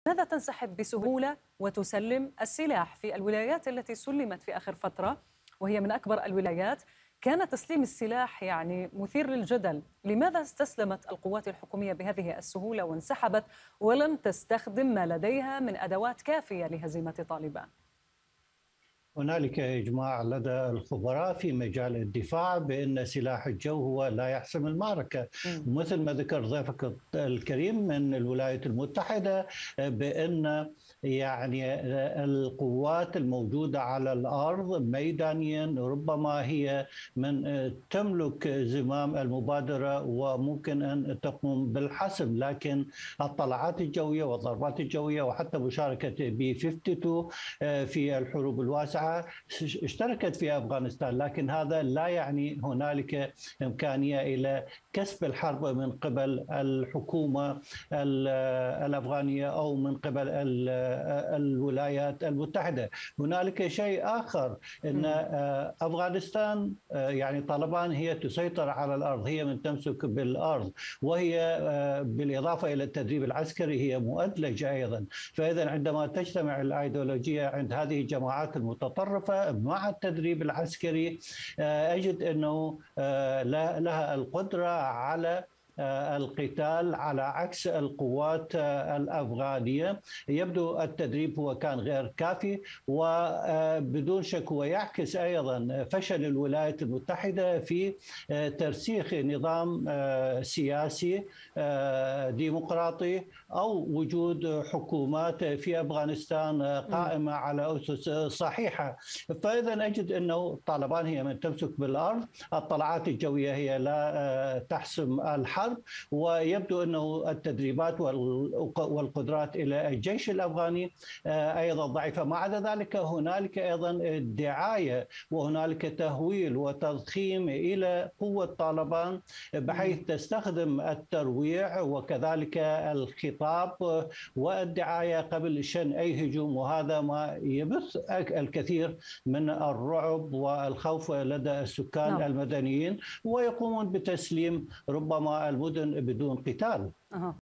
لماذا تنسحب بسهولة وتسلم السلاح؟ في الولايات التي سلمت في آخر فترة وهي من أكبر الولايات كان تسليم السلاح مثير للجدل. لماذا استسلمت القوات الحكومية بهذه السهولة وانسحبت ولم تستخدم ما لديها من أدوات كافية لهزيمة طالبان؟ هنالك إجماع لدى الخبراء في مجال الدفاع بأن سلاح الجو هو لا يحسم المعركة. ومثل ما ذكر ضيفك الكريم من الولايات المتحدة بأن القوات الموجودة على الأرض ميدانيا ربما هي من تملك زمام المبادرة وممكن أن تقوم بالحسم، لكن الطلعات الجوية والضربات الجوية وحتى مشاركة بي 52 في الحروب الواسعة اشتركت في أفغانستان، لكن هذا لا يعني هنالك إمكانية إلى كسب الحرب من قبل الحكومة الأفغانية أو من قبل الولايات المتحدة. هنالك شيء آخر، أن أفغانستان طالبان هي تسيطر على الأرض، هي من تمسك بالأرض، وهي بالإضافة إلى التدريب العسكري هي مؤدلجة أيضا. فإذا عندما تجتمع الأيديولوجية عند هذه الجماعات المتطرفة مع التدريب العسكري أجد أنه لها القدرة على القتال على عكس القوات الأفغانية. يبدو التدريب هو كان غير كافي، وبدون شك هو يعكس أيضا فشل الولايات المتحدة في ترسيخ نظام سياسي ديمقراطي أو وجود حكومات في أفغانستان قائمة على أسس صحيحة. فإذا أجد أنه طالبان هي من تمسك بالأرض، الطلعات الجوية هي لا تحسم الحرب، ويبدو أنه التدريبات والقدرات إلى الجيش الأفغاني أيضا ضعيفة. مع ذلك هنالك أيضا دعاية وهنالك تهويل وتضخيم إلى قوة طالبان بحيث تستخدم الترويع وكذلك الخطاب والدعاية قبل شن أي هجوم، وهذا ما يبث الكثير من الرعب والخوف لدى السكان المدنيين، ويقومون بتسليم ربما المدن بدون قتال.